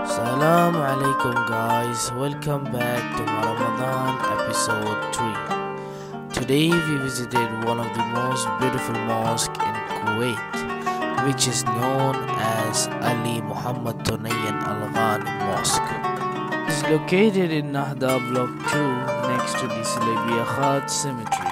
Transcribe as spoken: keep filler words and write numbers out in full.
Assalamu alaikum guys, welcome back to Ramadan episode three. Today we visited one of the most beautiful mosques in Kuwait, which is known as Ali Mohammed Thunayan Al Ghanim Mosque. It is located in Nahda Block two next to the Salabia Khat Cemetery.